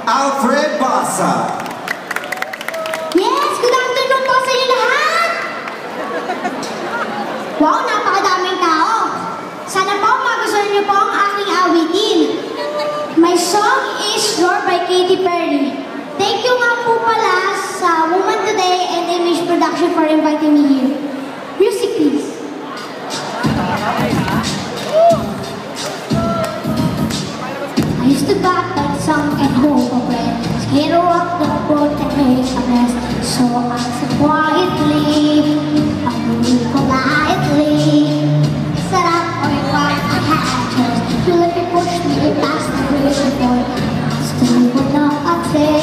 Alfred Basa. Yes! Good afternoon po sa inyo lahat! Wow, napakadaming tao! Sana po magustuhan niyo po ang aking awitin. My song is Roar by Katy Perry. Thank you nga po pala sa Woman Today and Image Production for inviting me here. Music please. I used to back that song and hope a friend. Hero of the boat that makes a mess. So I said quietly, I moved politely. Set up or what I had chose. You let me push me past the vision point. Still would not accept.